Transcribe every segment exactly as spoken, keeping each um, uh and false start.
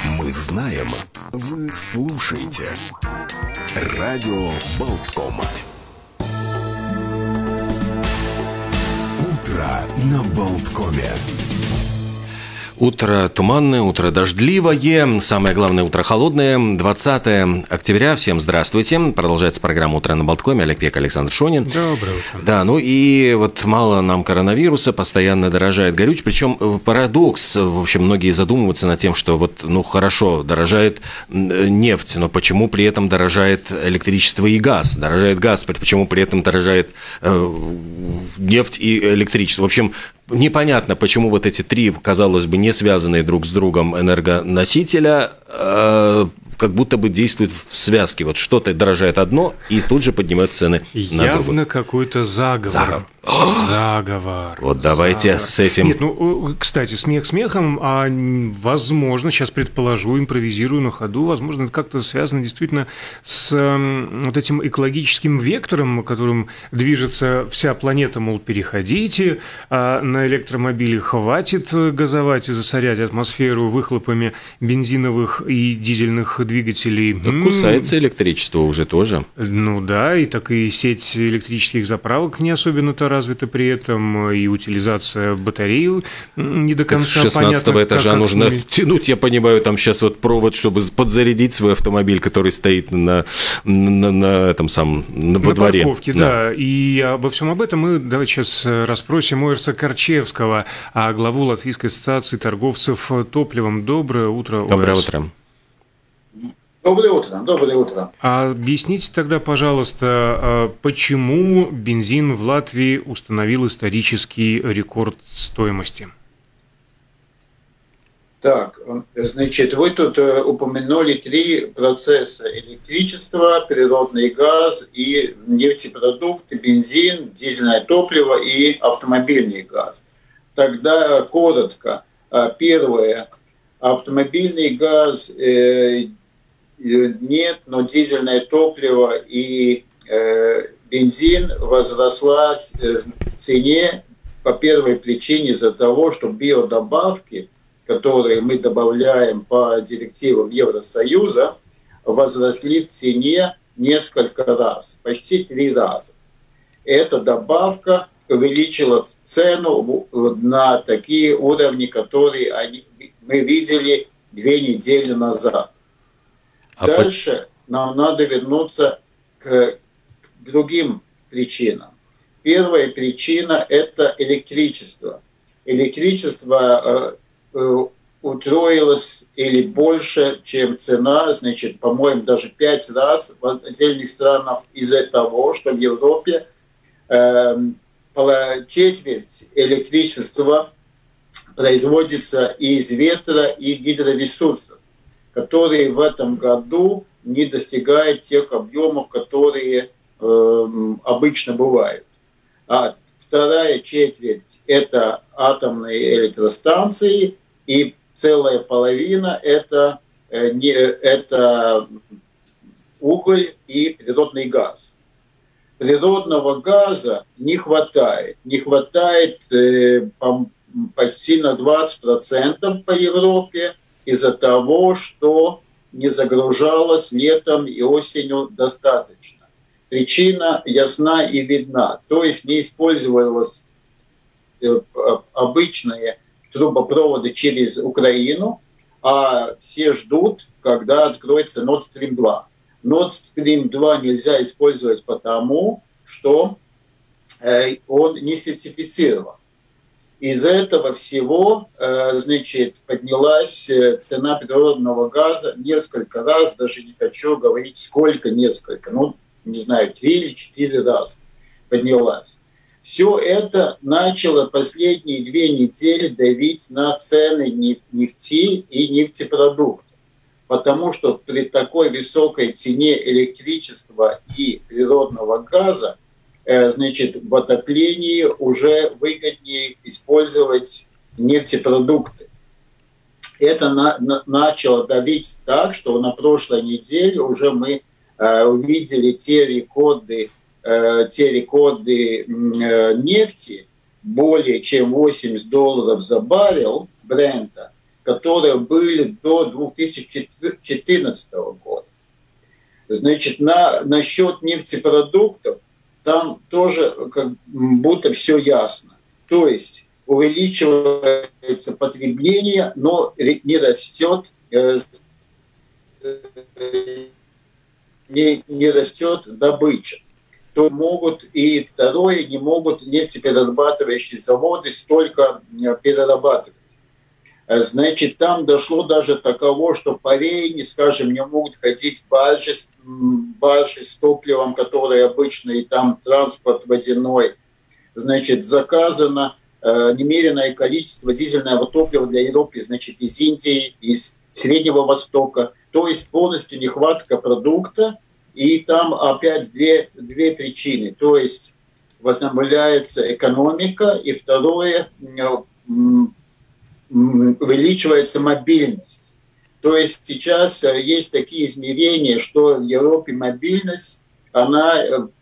Мы знаем, вы слушаете. Радио Болткома. Утро на Болткоме. Утро туманное, утро дождливое, самое главное, утро холодное. двадцатое октября. Всем здравствуйте. Продолжается программа «Утро на Болткоме». Олег Пек, Александр Шонин. Доброе утро. Да, ну и вот мало нам коронавируса, постоянно дорожает горючее. Причем парадокс, в общем, многие задумываются над тем, что вот, ну хорошо, дорожает нефть, но почему при этом дорожает электричество и газ? Дорожает газ, почему при этом дорожает э, нефть и электричество? В общем, непонятно, почему вот эти три, казалось бы, не связанные друг с другом энергоносителя, э, как будто бы действуют в связке. Вот что-то дорожает одно, и тут же поднимают цены на другое. Явно какой-то заговор. Заговор. Заговор. Вот давайте Заговор. с этим... Нет, ну, кстати, смех смехом, а возможно, сейчас предположу, импровизирую на ходу, возможно, это как-то связано действительно с э, вот этим экологическим вектором, которым движется вся планета, мол, переходите, а на электромобиле хватит газовать и засорять атмосферу выхлопами бензиновых и дизельных двигателей. Да, кусается электричество уже тоже. Ну да, и так и сеть электрических заправок не особенно-то развита при этом, и утилизация батареи не до конца понятна. С шестнадцатого этажа как, нужно как... тянуть, я понимаю, там сейчас вот провод, чтобы подзарядить свой автомобиль, который стоит на, на, на этом самом, на, во на дворе. парковке, да. да. И обо всем об этом мы давайте сейчас расспросим Оирса Корчевского, главу Латвийской ассоциации торговцев топливом. Доброе утро, Оирс. Доброе утро. Доброе утро, доброе утро. А объясните тогда, пожалуйста, почему бензин в Латвии установил исторический рекорд стоимости? Так, значит, вы тут упомянули три процесса: электричество, природный газ и нефтепродукты, бензин, дизельное топливо и автомобильный газ. Тогда коротко. Первое. Автомобильный газ нет, но дизельное топливо и бензин возросла в цене по первой причине из-за того, что биодобавки, которые мы добавляем по директивам Евросоюза, возросли в цене несколько раз, почти три раза. Эта добавка увеличила цену на такие уровни, которые они, мы видели две недели назад. А Дальше по... нам надо вернуться к другим причинам. Первая причина – это электричество. Электричество утроилась или больше, чем цена, значит, по-моему, даже пять раз в отдельных странах из-за того, что в Европе э, четверть электричества производится из ветра и гидроресурсов, которые в этом году не достигают тех объемов, которые э, обычно бывают. А вторая четверть – это атомные электростанции, и целая половина – это, э, не, это уголь и природный газ. Природного газа не хватает. Не хватает э, почти на двадцать процентов по Европе из-за того, что не загружалось летом и осенью достаточно. Причина ясна и видна. То есть не использовалось э, обычные трубопроводы через Украину, а все ждут, когда откроется Nord Stream два. Nord Stream два нельзя использовать потому, что э, он не сертифицирован. Из-за этого всего э, значит, поднялась цена природного газа несколько раз, даже не хочу говорить сколько, несколько, ну, не знаю, три или четыре раза поднялась. Все это начало последние две недели давить на цены нефти и нефтепродуктов, потому что при такой высокой цене электричества и природного газа, э, значит, в отоплении уже выгоднее использовать нефтепродукты. Это на, на, начало давить так, что на прошлой неделе уже мы э, увидели те рекорды, те рекорды нефти более чем восемьдесят долларов за баррел Брента, которые были до две тысячи четырнадцатого года. Значит, на, насчет нефтепродуктов там тоже как будто все ясно. То есть увеличивается потребление, но не растет, э, не, не растет добыча. То могут, и второе, не могут нефтеперерабатывающие заводы столько перерабатывать. Значит, там дошло даже до такого, что по Рейне, скажем, не могут ходить баржи, баржи с топливом, которые обычно, и там транспорт водяной. Значит, заказано э, немеренное количество дизельного топлива для Европы, значит, из Индии, из Среднего Востока. То есть полностью нехватка продукта. И там опять две, две причины. То есть возобновляется экономика, и второе, увеличивается мобильность. То есть сейчас есть такие измерения, что в Европе мобильность, она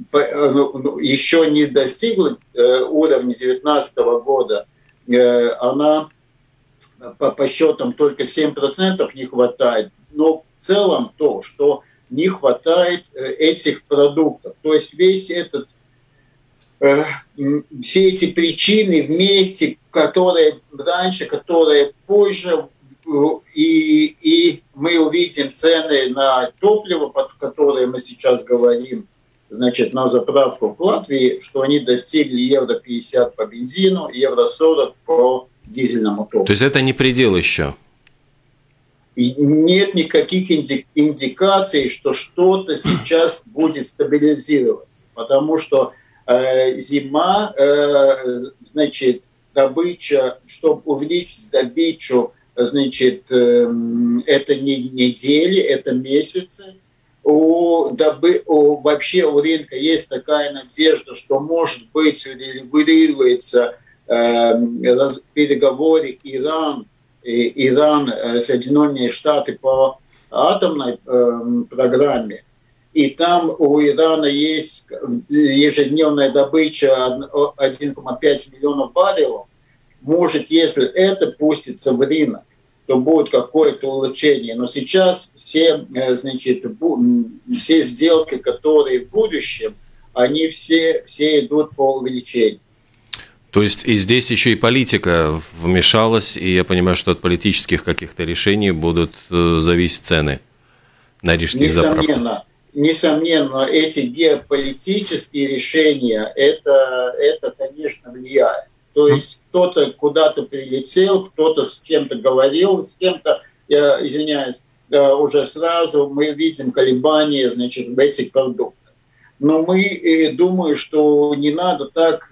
еще не достигла уровня две тысячи девятнадцатого года, она по подсчетам только семь процентов не хватает, но в целом то, что не хватает этих продуктов. То есть весь этот, э, все эти причины вместе, которые раньше, которые позже, и, и мы увидим цены на топливо, под которые мы сейчас говорим, значит, на заправку в Латвии, что они достигли евро пятьдесят по бензину, евро сорок по дизельному топливу. То есть это не предел еще? И нет никаких индикаций, что что-то сейчас будет стабилизироваться, потому что э, зима, э, значит, добыча, чтобы увеличить добычу, значит, э, это не недели, это месяцы. У, добы, у, вообще у рынка есть такая надежда, что, может быть, регулируется э, раз, переговоры Иран, Иран, Соединенные Штаты по атомной э, программе, и там у Ирана есть ежедневная добыча один целых пять десятых миллиона баррелов. Может, если это пустится в рынок, то будет какое-то улучшение. Но сейчас все, э, значит, все сделки, которые в будущем, они все, все идут по увеличению. То есть и здесь еще и политика вмешалась, и я понимаю, что от политических каких-то решений будут зависеть цены на лишних заправках. Несомненно, несомненно, эти геополитические решения, это, это, конечно, влияет. То есть кто-то куда-то прилетел, кто-то с кем-то говорил, с кем-то, я извиняюсь, уже сразу мы видим колебания, значит, в этих продуктах. Но мы думаю, что не надо так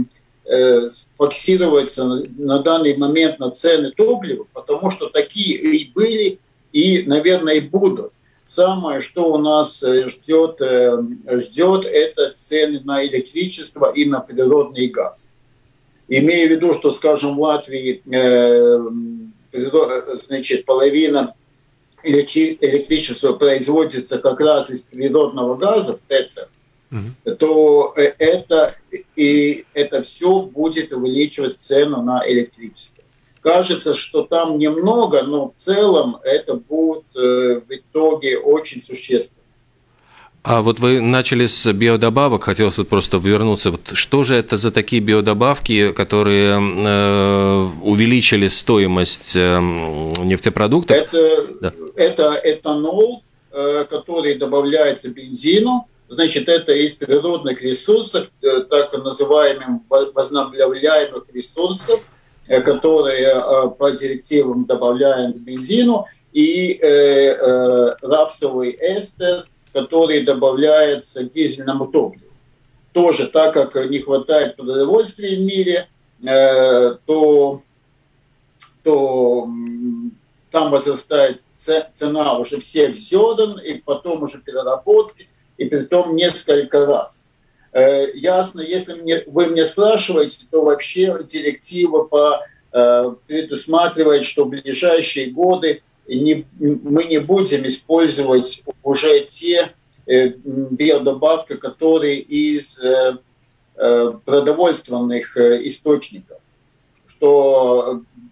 фокусироваться на данный момент на цены топлива, потому что такие и были, и, наверное, и будут. Самое, что у нас ждет, ждет это цены на электричество и на природный газ. Имея в виду, что, скажем, в Латвии значит, половина электричества производится как раз из природного газа в ТЭЦах, Mm-hmm. то это, и это все будет увеличивать цену на электричество. Кажется, что там немного, но в целом это будет в итоге очень существенно. А вот вы начали с биодобавок, хотелось вот просто вернуться. Вот что же это за такие биодобавки, которые э, увеличили стоимость э, нефтепродуктов? Это, да. это этанол, э, который добавляется к бензину. Значит, это из природных ресурсов, так называемых возобновляемых ресурсов, которые по директивам добавляем к бензину, и э, э, рапсовый эстер, который добавляется к дизельному топливу. Тоже, так как не хватает продовольствия в мире, э, то, то там возрастает цена уже всех зерен, и потом уже переработки, и притом несколько раз. Э, ясно, если мне, вы меня спрашиваете, то вообще директива по, э, предусматривает, что в ближайшие годы не, мы не будем использовать уже те э, биодобавки, которые из э, э, продовольственных э, источников. Что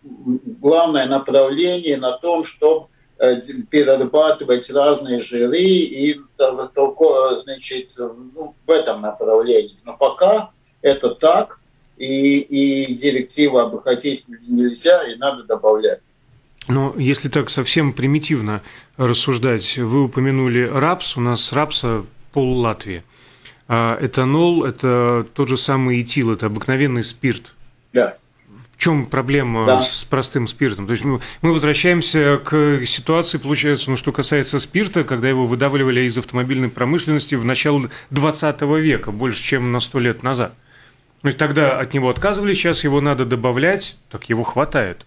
главное направление на том, чтобы перерабатывать разные жиры и только, значит, ну, в этом направлении. Но пока это так, и, и директива обогатить нельзя, и надо добавлять. Но если так совсем примитивно рассуждать, вы упомянули рапс, у нас рапса пол Латвии. А этанол – это тот же самый этил, это обыкновенный спирт. Да. В чем проблема да. с простым спиртом? То есть мы, мы возвращаемся к ситуации, получается, ну, что касается спирта, когда его выдавливали из автомобильной промышленности в начале двадцатого века, больше, чем на сто лет назад. То есть тогда от него отказывались, сейчас его надо добавлять, так его хватает.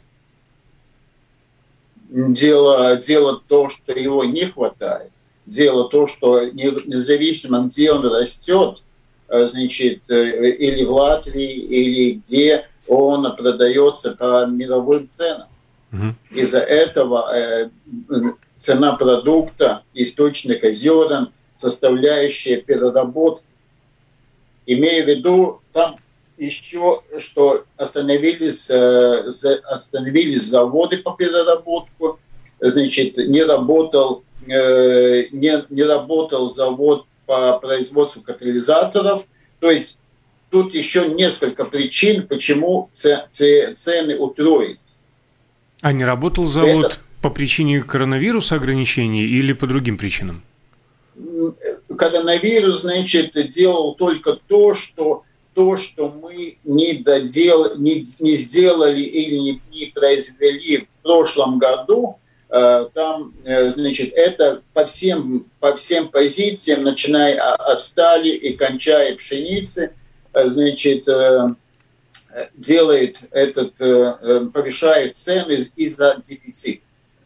Дело, дело то, что его не хватает. Дело то, что независимо, где он растет, значит, или в Латвии, или где, он продается по мировым ценам. Uh-huh. Из-за этого э, цена продукта, источника зерен, составляющая переработки. Имея в виду, там еще, что остановились, э, остановились заводы по переработку, значит, не работал, э, не, не работал завод по производству катализаторов, то есть тут еще несколько причин, почему цены утроились. А не работал завод Это... по причине коронавируса ограничений или по другим причинам? Коронавирус, значит, делал только то, что, то, что мы не, додел... не, не сделали или не, не произвели в прошлом году. Там, значит, это по всем, по всем позициям, начиная от стали и кончая пшеницы, значит, делает этот, повышает цены из-за дефицита.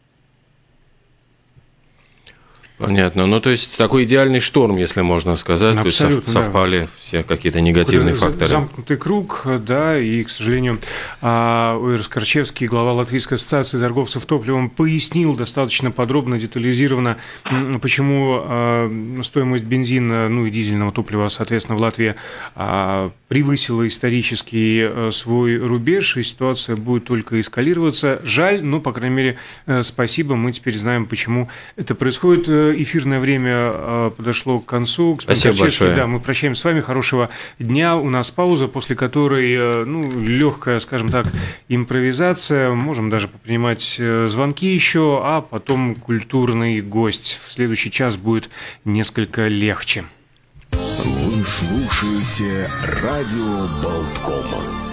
Понятно. Ну, то есть, такой идеальный шторм, если можно сказать. Абсолютно, то есть, совпали да. все какие-то негативные Какой-то факторы. Замкнутый круг, да, и, к сожалению, Ойр Скорчевский, глава Латвийской ассоциации торговцев топливом, пояснил достаточно подробно, детализированно, почему стоимость бензина, ну и дизельного топлива, соответственно, в Латвии превысила исторический свой рубеж, и ситуация будет только эскалироваться. Жаль, но, по крайней мере, спасибо, мы теперь знаем, почему это происходит. Эфирное время подошло к концу. Спасибо большое. Да, мы прощаемся с вами. Хорошего дня. У нас пауза, после которой, ну, легкая, скажем так, импровизация. Можем даже принимать звонки еще, а потом культурный гость. В следующий час будет несколько легче. Вы слушаете радио Болткома.